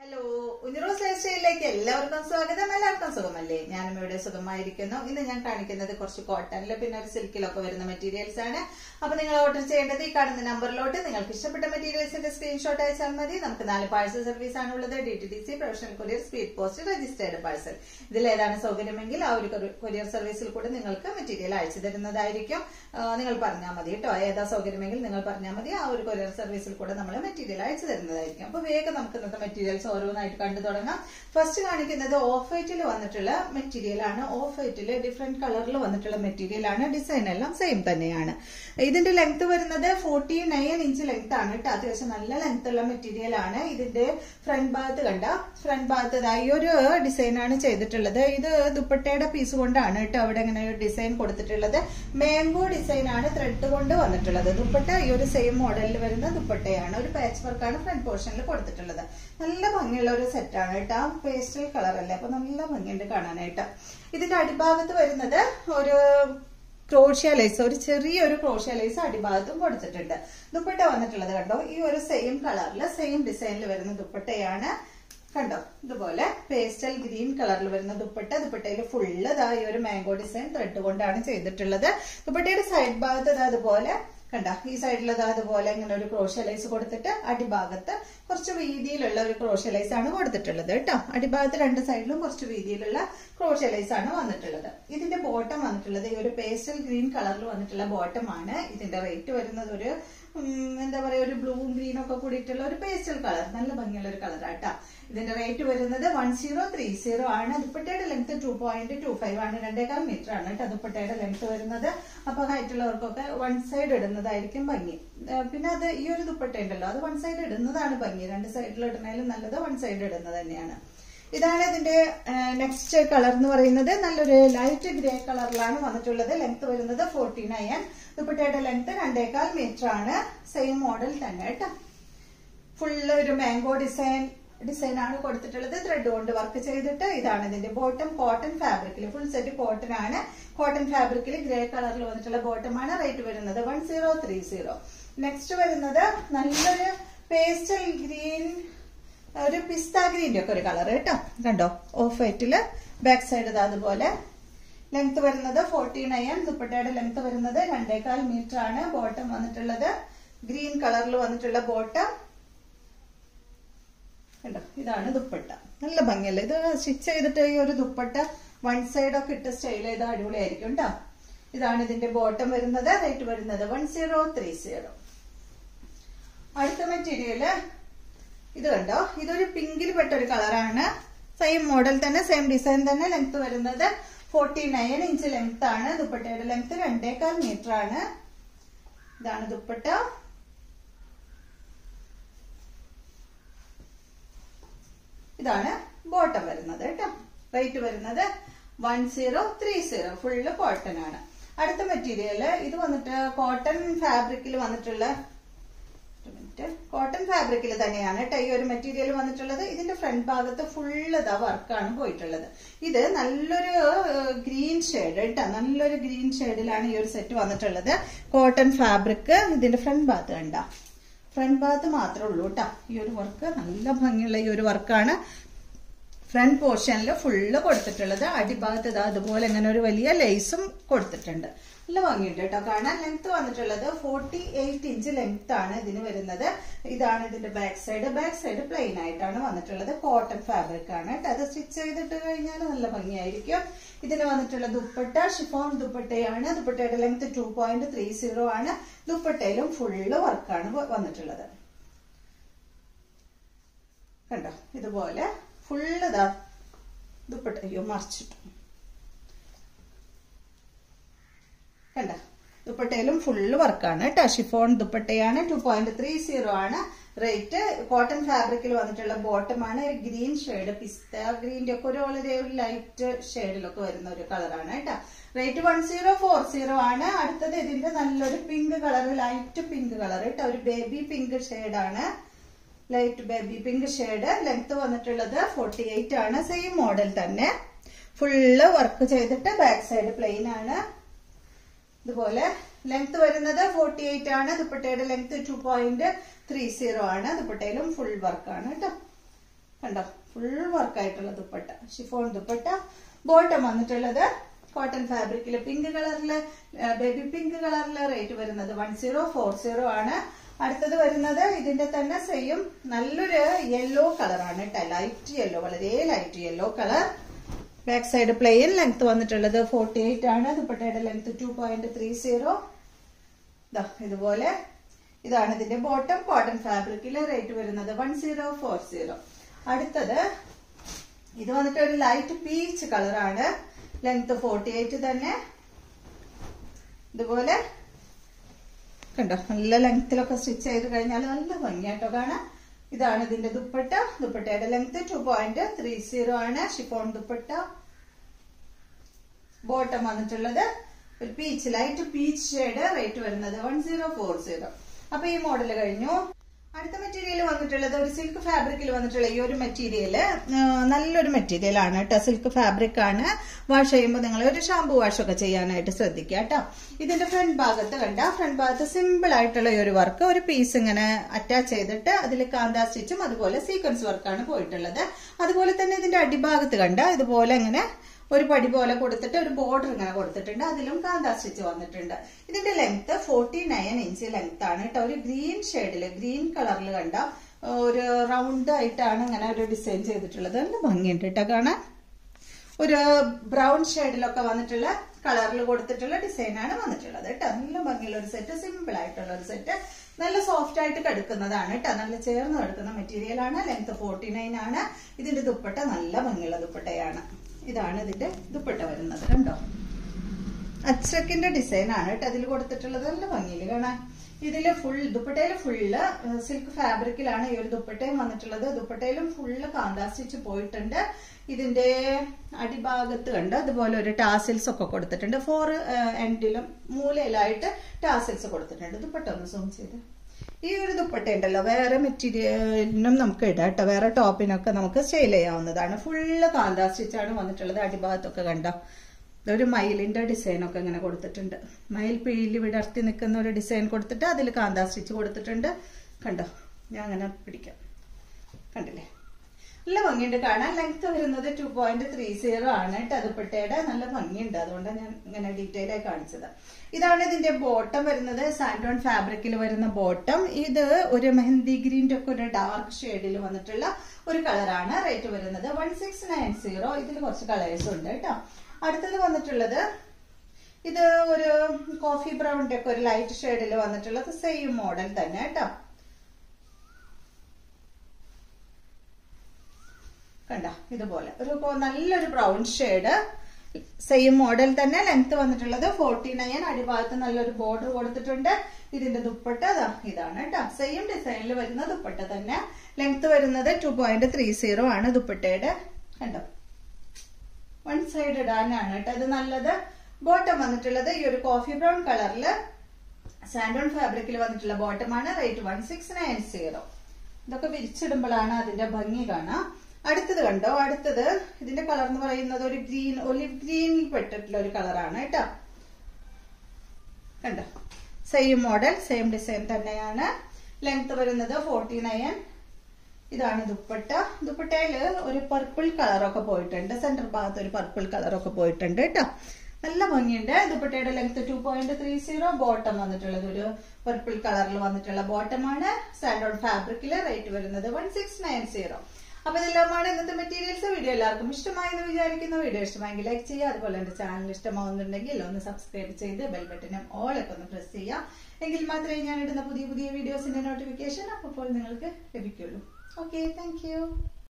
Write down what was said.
Hello, ഉഞ്ഞറോസ് life സ്റ്റൈലിലേക്ക് എല്ലാവർക്കും സ്വാഗതം. എല്ലാവർക്കും സുഖമല്ലേ? ഞാനും ഇവിടെ സുഖമായിരിക്കുന്നു. ഇന്ന് ഞാൻ കാണിക്കുന്നത് കുറച്ച് കോട്ടണില് പിന്നെ ഒരു സിൽക്കിലൊക്കെ വരുന്ന മെറ്റീരിയൽസ് ആണ്. അപ്പൊ നിങ്ങൾ ഓർഡർ ചെയ്യേണ്ടത് ഈ കാണുന്ന നമ്പറിലോട്ട് നിങ്ങൾക്ക് ഇഷ്ടപ്പെട്ട മെറ്റീരിയൽസിന്റെ സ്ക്രീൻഷോട്ട് അയച്ചാൽ മതി. നമുക്ക് 4 പാഴ്സൽ സർവീസ് ആണുള്ളത്. DTDC, professional courier, speed post, registered parcel. ഇതിൽ ഏതാണ് സൗകര്യമെങ്കിൽ ആ ഒരു കൊറിയർ സർവീസിൽ കൂടെ നിങ്ങൾക്ക് മെറ്റീരിയൽ അയച്ചു തരുന്നതായിരിക്കും. നിങ്ങൾ പറഞ്ഞാൽ മതി കേട്ടോ. ഏതാ സൗകര്യമെങ്കിൽ നിങ്ങൾ പറഞ്ഞാൽ മതി. ആ ഒരു കൊറിയർ സർവീസിൽ കൂടെ നമ്മൾ മെറ്റീരിയൽ അയച്ചു തരുന്നതായിരിക്കും. അപ്പൊ വേഗം നമുക്ക് ഇന്നത്തെ മെറ്റീരിയൽസ് ഓരോന്നായിട്ട് കണ്ടു തുടങ്ങാം. ഫസ്റ്റ് കാണിക്കുന്നത് ഓഫ് വൈറ്റിൽ വന്നിട്ടുള്ള മെറ്റീരിയൽ ആണ്. ഓഫ് വൈറ്റില് ഡിഫറെന്റ് കളറിൽ വന്നിട്ടുള്ള മെറ്റീരിയൽ ആണ്. ഡിസൈൻ എല്ലാം സെയിം തന്നെയാണ്. ഇതിന്റെ ലെങ്ത് വരുന്നത് 49 ഇഞ്ച് ലെങ്ത് ആണ് കേട്ടോ. അത്യാവശ്യം നല്ല ലെങ്ത് ഉള്ള മെറ്റീരിയൽ ആണ്. ഇതിന്റെ ഫ്രണ്ട് ഭാഗത്ത് കണ്ട ഫ്രണ്ട് ഭാഗത്ത് ഈ ഒരു ഡിസൈൻ ആണ് ചെയ്തിട്ടുള്ളത്. ഇത് ദുപ്പട്ടയുടെ പീസ് കൊണ്ടാണ് കേട്ടോ അവിടെ ഇങ്ങനെ ഒരു ഡിസൈൻ കൊടുത്തിട്ടുള്ളത്. മാംഗോ ഡിസൈൻ ആണ് ത്രെഡ് കൊണ്ട് വന്നിട്ടുള്ളത്. ദുപ്പട്ട ഈ ഒരു സെയിം മോഡലിൽ വരുന്ന ദുപ്പട്ടയാണ്. ഒരു പാച്ച് വർക്കാണ് ഫ്രണ്ട് പോർഷനിൽ കൊടുത്തിട്ടുള്ളത്. നല്ല ഭംഗിയുള്ള ഒരു സെറ്റാണ് കേട്ടോ. പേസ്റ്റൽ കളർ അല്ലേ, അപ്പൊ നല്ല ഭംഗിയുണ്ട് കാണാനായിട്ട്. ഇതിന്റെ അടിഭാഗത്ത് വരുന്നത് ഒരു ക്രോഷ്യ ലേസ്, ഒരു ചെറിയൊരു ക്രോഷ്യ ലേസ് അടിഭാഗത്തും കൊടുത്തിട്ടുണ്ട്. ദുപ്പട്ട വന്നിട്ടുള്ളത് കണ്ടോ, ഈ ഒരു സെയിം കളറിൽ സെയിം ഡിസൈനിൽ വരുന്ന ദുപ്പട്ടയാണ്. കണ്ടോ, ഇതുപോലെ പേസ്റ്റൽ ഗ്രീൻ കളറിൽ വരുന്ന ദുപ്പട്ട. ദുപ്പട്ടയിൽ ഫുള്ള് ഈ ഒരു മാംഗോ ഡിസൈൻ ത്രെഡ് കൊണ്ടാണ് ചെയ്തിട്ടുള്ളത്. ദുപ്പട്ടയുടെ സൈഡ് ഭാഗത്ത് അതുപോലെ കണ്ട, ഈ സൈഡിലത് അതുപോലെ ഇങ്ങനെ ഒരു ക്രോഷ്യ ലൈസ് കൊടുത്തിട്ട് അടിഭാഗത്ത് കുറച്ച് വീതിയിലുള്ള ഒരു ക്രോഷ്യ ലൈസ് ആണ് കൊടുത്തിട്ടുള്ളത് കേട്ടോ. അടിഭാഗത്ത് രണ്ട് സൈഡിലും കുറച്ച് വീതിയിലുള്ള ക്രോഷ്യ ലൈസ് ആണ് വന്നിട്ടുള്ളത്. ഇതിന്റെ ബോട്ടം വന്നിട്ടുള്ളത് ഈ ഒരു പേസ്റ്റൽ ഗ്രീൻ കളറിൽ വന്നിട്ടുള്ള ബോട്ടം ആണ്. ഇതിന്റെ റേറ്റ് വരുന്നത് ഒരു എന്താ പറയാ, ഒരു ബ്ലൂവും ഗ്രീനും ഒക്കെ കൂടിയിട്ടുള്ള ഒരു പേസ്റ്റൽ കളർ, നല്ല ഭംഗിയുള്ള ഒരു കളറാട്ടാ. ഇതിന്റെ റേറ്റ് വരുന്നത് 1030 ആണ്. ദുപ്പട്ടയുടെ ലെങ്ത് 2.25 ആണ്. 2.25 മീറ്റർ ആണ് കേട്ടോ ദുപ്പട്ടയുടെ ലെങ്ത് വരുന്നത്. അപ്പൊ ഹൈറ്റ് ഉള്ളവർക്കൊക്കെ വൺ സൈഡ് ഇടുന്നതായിരിക്കും ഭംഗി. പിന്നെ അത് ഈ ഒരു ദുപ്പട്ട ഉണ്ടല്ലോ, അത് വൺ സൈഡ് ഇടുന്നതാണ് ഭംഗി. രണ്ട് സൈഡിൽ ഇടുന്നതിലും നല്ലത് വൺ സൈഡ് ഇടുന്നത് തന്നെയാണ്. ഇതാണ് ഇതിന്റെ നെക്സ്റ്റ് കളർ എന്ന് പറയുന്നത്. നല്ലൊരു ലൈറ്റ് ഗ്രേ കളറിലാണ് വന്നിട്ടുള്ളത്. ലെങ്ത് വരുന്നത് 49. ദുപ്പട്ടയുടെ ലെങ്ത് 2.25 മീറ്റർ ആണ്. സെയിം മോഡൽ തന്നെ കേട്ടോ. ഫുള്ള് ഒരു മാംഗോ ഡിസൈൻ ആണ് കൊടുത്തിട്ടുള്ളത്. ത്രെഡ് കൊണ്ട് വർക്ക് ചെയ്തിട്ട്. ഇതാണ് ഇതിന്റെ ബോട്ടം. കോട്ടൺ ഫാബ്രിക്കിൽ ഫുൾ സെറ്റ് കോട്ടൺ ആണ്. കോട്ടൺ ഫാബ്രിക്കിൽ ഗ്രേ കളറിൽ വന്നിട്ടുള്ള ബോട്ടം ആണ്. റേറ്റ് വരുന്നത് 1030. നെക്സ്റ്റ് വരുന്നത് നല്ലൊരു പേസ്റ്റൽ ഗ്രീൻ, ഒരു പിസ്ത ഗ്രീന്റെ ഒക്കെ ഒരു കളർ കേട്ടോ. കണ്ടോ, ഓഫ് വൈറ്റില് ബാക്ക് സൈഡ് അതുപോലെ. ലെങ്ത് വരുന്നത് 49. ദുപ്പട്ടയുടെ ലെങ്ത് വരുന്നത് 2.25 മീറ്റർ ആണ്. ബോട്ടം വന്നിട്ടുള്ളത് ഗ്രീൻ കളറിൽ വന്നിട്ടുള്ള ബോട്ടം കണ്ടോ. ഇതാണ് ദുപ്പട്ട. നല്ല ഭംഗിയല്ലേ ഇത്. സ്റ്റിച്ച് ചെയ്തിട്ട് ഈ ഒരു ദുപ്പട്ട വൺ സൈഡ് ഒക്കെ ഇട്ട് സ്റ്റൈൽ ചെയ്ത് അടിപൊളിയായിരിക്കും കേട്ടോ. ഇതാണ് ഇതിന്റെ ബോട്ടം വരുന്നത്. റേറ്റ് വരുന്നത് 1030. അടുത്ത മെറ്റീരിയല് ഇത് കണ്ടോ, ഇതൊരു പിങ്കിൽ പെട്ട ഒരു കളറാണ്. സെയിം മോഡൽ തന്നെ, സെയിം ഡിസൈൻ തന്നെ. ലെങ്ത് വരുന്നത് 49 ഇഞ്ച് ലെങ്ത് ആണ്. ദുപ്പട്ടയുടെ ലെങ്ത് 2.25 മീറ്റർ ആണ്. ഇതാണ് ദുപ്പട്ട. ഇതാണ് ബോട്ടം വരുന്നത് കേട്ടോ. റേറ്റ് വരുന്നത് 1030. ഫുള്ള് കോട്ടൺ ആണ്. അടുത്ത മെറ്റീരിയല് ഇത് വന്നിട്ട് കോട്ടൺ ഫാബ്രിക്കിൽ വന്നിട്ടുള്ള കോട്ടൺ ഫാബ്രിക്കിൽ തന്നെയാണ് കേട്ടോ ഈ ഒരു മെറ്റീരിയൽ വന്നിട്ടുള്ളത്. ഇതിന്റെ ഫ്രണ്ട് ഭാഗത്ത് ഫുള്ള് വർക്കാണ് പോയിട്ടുള്ളത്. ഇത് നല്ലൊരു ഗ്രീൻ ഷെയ്ഡ് കേട്ടോ. നല്ലൊരു ഗ്രീൻ ഷെയ്ഡിലാണ് ഈ ഒരു സെറ്റ് വന്നിട്ടുള്ളത്. Cotton fabric. ഇതിന്റെ ഫ്രണ്ട് ഭാഗത്ത് കണ്ട, ഫ്രണ്ട് ഭാഗത്ത് മാത്രമേ ഉള്ളൂ കേട്ടോ ഈ ഒരു വർക്ക്. നല്ല ഭംഗിയുള്ള ഈ ഒരു വർക്കാണ് ഫ്രണ്ട് പോർഷനിൽ ഫുള്ള് കൊടുത്തിട്ടുള്ളത്. അടിഭാഗത്ത് അതുപോലെ ഇങ്ങനെ ഒരു വലിയ ലേസും കൊടുത്തിട്ടുണ്ട്. നല്ല ഭംഗിയുണ്ട് കേട്ടോ കാണാൻ. ലെങ്ത് വന്നിട്ടുള്ളത് 48 ഇഞ്ച് ലെങ്ത് ആണ് ഇതിന് വരുന്നത്. ഇതാണ് ഇതിന്റെ back side. Back side plain ആയിട്ടാണ് വന്നിട്ടുള്ളത്. കോട്ടൺ ഫാബ്രിക് ആണ് കേട്ടോ. അത് സ്റ്റിച്ച് ചെയ്തിട്ട് കഴിഞ്ഞാൽ നല്ല ഭംഗിയായിരിക്കും. ഇതിന് വന്നിട്ടുള്ള ദുപ്പട്ട ഷിഫോൺ ദുപ്പട്ടയാണ്. ദുപ്പട്ടയുടെ ലെങ്ത് 2.30 ആണ്. ദുപ്പട്ടയിലും ഫുള്ള് വർക്കാണ് വന്നിട്ടുള്ളത്. കണ്ടോ, ഇതുപോലെ ഫുള്ള് ദുപ്പട്ട. അയ്യോ, മറിച്ചിട്ടു. കണ്ട, ദുപ്പട്ടയിലും ഫുള്ള് വർക്കാണ് കേട്ടോ. ഷിഫോൺ ദുപ്പട്ടയാണ്. 2.30 ആണ് റേറ്റ്. കോട്ടൺ ഫാബ്രിക്കിൽ വന്നിട്ടുള്ള ബോട്ടമാണ്. ഗ്രീൻ ഷെയ്ഡ്, പിസ്ത ഗ്രീൻ്റെ ഒക്കെ ഒരു വളരെ ഒരു ലൈറ്റ് ഷെയ്ഡിലൊക്കെ വരുന്ന ഒരു കളറാണ് കേട്ടോ. റേറ്റ് 1040 ആണ്. അടുത്തത് ഇതിന്റെ നല്ലൊരു pink colour, light pink colour കേട്ടോ. ഒരു ബേബി പിങ്ക് ഷെയ്ഡാണ്. Light baby pink shade. Length വന്നിട്ടുള്ളത് 48 ആണ്. സെയിം മോഡൽ തന്നെ. ഫുള്ള് വർക്ക് ചെയ്തിട്ട് ബാക്ക് സൈഡ് പ്ലെയിൻ ആണ്. ഇതുപോലെ ലെങ്ത് വരുന്നത് 48 ആണ്. ദുപ്പട്ടയുടെ ലെങ്ത് 2.30 ആണ്. ദുപ്പട്ടയിലും ഫുൾ വർക്കാണ് കേട്ടോ. കണ്ടോ, ഫുൾ വർക്കായിട്ടുള്ള ദുപ്പട്ട, ഷിഫോൺ ദുപ്പട്ട. ബോട്ടം വന്നിട്ടുള്ളത് കോട്ടൺ ഫാബ്രിക്കില് പിങ്ക് കളറില്, ബേബി പിങ്ക് കളറില്. റേറ്റ് വരുന്നത് 1040 ആണ്. അടുത്തത് വരുന്നത് ഇതിന്റെ തന്നെ സെയിം നല്ലൊരു യെല്ലോ കളറാണ് കേട്ടോ, ലൈറ്റ് യെല്ലോ, വളരെ light yellow colour. Back side plain, length വന്നിട്ടുള്ളത് 48 ആണ്. ദുപ്പട്ടയുടെ ലെങ്ത് 2.30. ഇതുപോലെ ഇതാണ് ഇതിന്റെ ബോട്ടം, കോട്ടൺ ഫാബ്രിക്കില്. റേറ്റ് വരുന്നത് 1040. അടുത്തത് ഇത് വന്നിട്ട് ഒരു ലൈറ്റ് പീച്ച് കളറാണ്, ലെങ്ത് 48 തന്നെ. ഇതുപോലെ കണ്ടോ, നല്ല ലെങ്ത്തിലൊക്കെ സ്റ്റിച്ച് ചെയ്ത് കഴിഞ്ഞാൽ നല്ല ഭംഗിയായിട്ടോ കാണാം. ഇതാണ് ഇതിന്റെ ദുപ്പട്ട. ദുപ്പട്ടയുടെ ലെങ്ത് 2.30 ആണ്. ഷിഫോൺ ദുപ്പട്ട. ബോട്ടം വന്നിട്ടുള്ളത് ഒരു peach, light peach shade. Rate വരുന്നത് 1040. അപ്പൊ ഈ മോഡൽ കഴിഞ്ഞു. അടുത്ത മെറ്റീരിയൽ വന്നിട്ടുള്ളത് ഒരു സിൽക്ക് ഫാബ്രിക്കിൽ വന്നിട്ടുള്ള ഈ ഒരു മെറ്റീരിയല് നല്ലൊരു മെറ്റീരിയൽ ആണ് കേട്ടോ, സിൽക്ക് ഫാബ്രിക് ആണ്. വാഷ് ചെയ്യുമ്പോൾ നിങ്ങൾ ഒരു ഷാമ്പു വാഷ് ഒക്കെ ചെയ്യാനായിട്ട് ശ്രദ്ധിക്കുക കേട്ടോ. ഇതിന്റെ ഫ്രണ്ട് ഭാഗത്ത് കണ്ട, ഫ്രണ്ട് ഭാഗത്ത് സിമ്പിൾ ആയിട്ടുള്ള ഈ ഒരു വർക്ക്, ഒരു പീസ് ഇങ്ങനെ അറ്റാച്ച് ചെയ്തിട്ട് അതിൽ കാന്താ സ്റ്റിച്ചും അതുപോലെ സീക്വൻസ് വർക്കാണ് പോയിട്ടുള്ളത്. അതുപോലെ തന്നെ ഇതിന്റെ അടിഭാഗത്ത് കണ്ട, ഇതുപോലെ ഇങ്ങനെ ഒരു പടി പോലെ കൊടുത്തിട്ട് ഒരു ബോർഡർ ഇങ്ങനെ കൊടുത്തിട്ടുണ്ട്, അതിലും കാന്താ സ്റ്റിച്ച് വന്നിട്ടുണ്ട്. ഇതിന്റെ ലെങ്ത് 49 ഇഞ്ച് ലെങ്ത് ആണ് കേട്ടോ. ഒരു ഗ്രീൻ ഷെയ്ഡില്, ഗ്രീൻ കളറിൽ കണ്ട ഒരു റൗണ്ട് ആയിട്ടാണ് ഇങ്ങനെ ഒരു ഡിസൈൻ ചെയ്തിട്ടുള്ളത്. നല്ല ഭംഗിയുണ്ട് കേട്ടോ കാണാൻ. ഒരു ബ്രൗൺ ഷെയ്ഡിലൊക്കെ വന്നിട്ടുള്ള കളറിൽ കൊടുത്തിട്ടുള്ള ഡിസൈനാണ് വന്നിട്ടുള്ളത് കേട്ടോ. നല്ല ഭംഗിയുള്ള ഒരു സെറ്റ്, സിമ്പിൾ ആയിട്ടുള്ള ഒരു സെറ്റ്, നല്ല സോഫ്റ്റ് ആയിട്ട് കിടക്കുന്നതാണ് കേട്ടോ, നല്ല ചേർന്ന് കിടക്കുന്ന മെറ്റീരിയൽ ആണ്. ലെങ്ത് 49 ആണ്. ഇതിന്റെ ദുപ്പട്ട നല്ല ഭംഗിയുള്ള ദുപ്പട്ടയാണ്. ഇതാണ് ഇതിന്റെ ദുപ്പട്ട വരുന്നത്. കണ്ടോ, അച്ചക്കിന്റെ ഡിസൈൻ ആണ് കേട്ടോ അതിൽ കൊടുത്തിട്ടുള്ളത്. നല്ല ഭംഗിയിൽ കാണാൻ. ഇതില് ഫുൾ ദുപ്പട്ടയില് ഫുള്ള് സിൽക്ക് ഫാബ്രിക്കിലാണ് ഈ ഒരു ദുപ്പട്ടയും വന്നിട്ടുള്ളത്. ദുപ്പട്ടയിലും ഫുള്ള് കാന്താ സ്റ്റിച്ച് പോയിട്ടുണ്ട്. ഇതിന്റെ അടിഭാഗത്ത് കണ്ട് അതുപോലെ ഒരു ടാസിൽസ് ഒക്കെ കൊടുത്തിട്ടുണ്ട്. 4 എൻഡിലും മൂലയിലായിട്ട് ടാസിൽസ് കൊടുത്തിട്ടുണ്ട്. ദുപ്പട്ട ഒന്ന് സൂം ചെയ്ത്. ഈ ഒരു ദുപ്പട്ട ഉണ്ടല്ലോ, വേറെ മെറ്റീരിയലിനും നമുക്ക് ഇടാം കേട്ടോ, വേറെ ടോപ്പിനൊക്കെ നമുക്ക് സ്റ്റൈൽ ചെയ്യാവുന്നതാണ്. ഫുള്ള് കാന്താ സ്റ്റിച്ചാണ് വന്നിട്ടുള്ളത്. അടിഭാഗത്തൊക്കെ കണ്ടോ, ഒരു മയിലിന്റെ ഡിസൈൻ ഒക്കെ ഇങ്ങനെ കൊടുത്തിട്ടുണ്ട്. മയിൽ പീലി വിടർത്തി നിൽക്കുന്ന ഒരു ഡിസൈൻ കൊടുത്തിട്ട് അതിൽ കാന്താ സ്റ്റിച്ച് കൊടുത്തിട്ടുണ്ട്. കണ്ടോ, ഞാൻ അങ്ങനെ പിടിക്കാം, കണ്ടില്ലേ, നല്ല ഭംഗിയുണ്ട് കാണാൻ. ലെങ്ത് വരുന്നത് 2.30 ആണ് കേട്ടോ ദുപ്പട്ടയുടെ. നല്ല ഭംഗിയുണ്ട്, അതുകൊണ്ടാണ് ഞാൻ ഇങ്ങനെ ഡീറ്റെയിൽ ആയി കാണിച്ചത്. ഇതാണ് ഇതിന്റെ ബോട്ടം വരുന്നത്, സാൻഡോൺ ഫാബ്രിക്കിൽ വരുന്ന ബോട്ടം. ഇത് ഒരു മെഹന്തി ഗ്രീൻ്റെ ഒക്കെ ഒരു ഡാർക്ക് ഷെയ്ഡിൽ വന്നിട്ടുള്ള ഒരു കളറാണ്. റേറ്റ് വരുന്നത് 1690. ഇതിൽ കുറച്ച് കളേഴ്സ് ഉണ്ട് കേട്ടോ. അടുത്തത് വന്നിട്ടുള്ളത് ഇത് ഒരു കോഫി ബ്രൗണിന്റെ ഒക്കെ ഒരു ലൈറ്റ് ഷെയ്ഡിൽ വന്നിട്ടുള്ളത് സെയിം മോഡൽ തന്നെ കേട്ടോ. കണ്ട, ഇതുപോലെ ഒരു നല്ലൊരു ബ്രൗൺ ഷെയ്ഡ്, സെയിം മോഡൽ തന്നെ. ലെങ്ത് വന്നിട്ടുള്ളത് 49. അടിഭാഗത്ത് നല്ലൊരു ബോർഡർ കൊടുത്തിട്ടുണ്ട്. ഇതിന്റെ ദുപ്പട്ട ഇതാണ് കേട്ടോ, സെയിം ഡിസൈനിൽ വരുന്ന ദുപ്പട്ട തന്നെ. ലെങ്ത് വരുന്നത് 2.30 ആണ് ദുപ്പട്ടയുടെ. കണ്ടോ, വൺ സൈഡ് ഇടാനാണ് കേട്ടോ ഇത് നല്ലത്. ബോട്ടം വന്നിട്ടുള്ളത് ഈ ഒരു കോഫി ബ്രൗൺ കളറില് സാൻഡോൺ ഫാബ്രിക്കിൽ വന്നിട്ടുള്ള ബോട്ടമാണ്. റേറ്റ് 1690. ഇതൊക്കെ വിരിച്ചിടുമ്പോഴാണ് അതിന്റെ ഭംഗി കാണാം. അടുത്തത് കണ്ടോ, അടുത്തത് ഇതിന്റെ കളർ എന്ന് പറയുന്നത് ഒരു ഗ്രീൻ, ഒലിവ് ഗ്രീനിൽ പെട്ടിട്ടുള്ള ഒരു കളറാണ് കേട്ടോ. കണ്ടോ, സെയിം മോഡൽ, സെയിം ഡിസൈൻ തന്നെയാണ്. ലെങ്ത് വരുന്നത് 49. ഇതാണ് ദുപ്പട്ട. ദുപ്പട്ടയില് ഒരു പർപ്പിൾ കളറൊക്കെ പോയിട്ടുണ്ട്, സെന്റർ ഭാഗത്ത് ഒരു പർപ്പിൾ കളറൊക്കെ പോയിട്ടുണ്ട് കേട്ടോ. നല്ല ഭംഗിയുണ്ട്. ദുപ്പട്ടയുടെ ലെങ്ത് 2.30. ബോട്ടം വന്നിട്ടുള്ളത് ഒരു പർപ്പിൾ കളറിൽ വന്നിട്ടുള്ള ബോട്ടമാണ്. സാൻഡോൺ ഫാബ്രിക്കില്. റേറ്റ് വരുന്നത് 1690. അപ്പൊ ഇതെല്ലാമാണ് ഇന്നത്തെ മെറ്റീരിയൽസ്. വീഡിയോ എല്ലാവർക്കും ഇഷ്ടമായി എന്ന് വിചാരിക്കുന്നു. വീഡിയോ ഇഷ്ടമായെങ്കിൽ ലൈക്ക് ചെയ്യുക. അതുപോലെ എന്റെ ചാനൽ ഇഷ്ടമാവുന്നുണ്ടെങ്കിൽ ഒന്ന് സബ്സ്ക്രൈബ് ചെയ്ത് ബെൽ ബട്ടനും ഓൾ ഒക്കെ ഒന്ന് പ്രസ് ചെയ്യുക. എങ്കിൽ മാത്രമേ ഞാൻ ഇടുന്ന പുതിയ പുതിയ വീഡിയോസിന്റെ നോട്ടിഫിക്കേഷൻ അപ്പോൾ നിങ്ങൾക്ക് ലഭിക്കുള്ളൂ. Okay, thank you.